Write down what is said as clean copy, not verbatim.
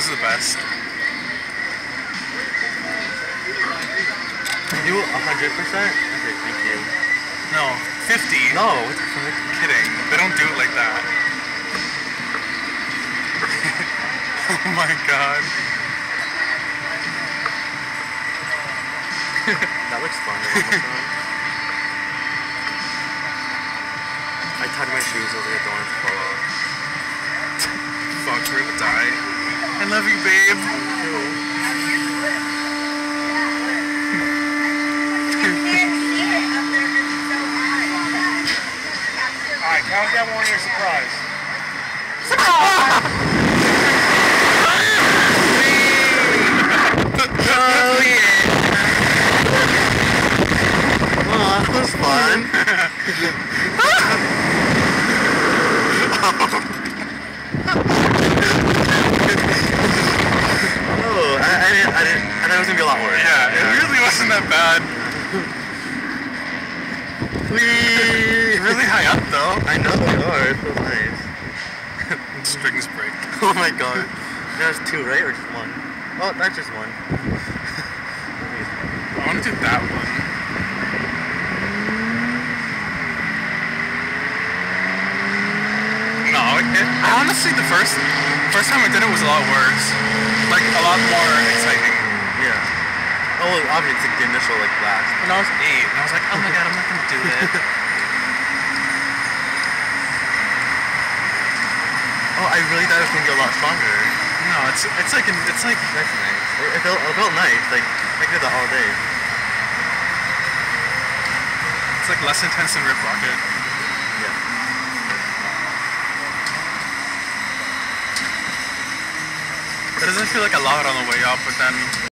those are the best. Can you do 100%? Okay, thank you. No, 50. No, what the fuck? Kidding. They don't do it like that. Oh my god. That looks fun. I tied my shoes over the door to fall off. Fuck, we're gonna die. I love you, babe. Alright, count down one of your surprise. Oh yeah! Oh, that was fun. Oh, I thought it was gonna be a lot worse. Yeah, it really wasn't that bad. Whee! Really high up though. I know, it feels nice. Strings break. Oh my god. There's two, right? Or just one? Oh, that's just one. I want to do that one. No, I honestly, the first time I did it was a lot worse. Like, a lot more exciting. Yeah. Oh, obviously it's like the initial like blast. When I was 8, and I was like, oh my god, I'm not gonna do it. Oh, I really thought it was gonna get a lot stronger. No, it's like That's nice. It felt nice. Like I could do that all day. it's like less intense than Rip Rocket. Yeah. It doesn't feel like a lot on the way up, but then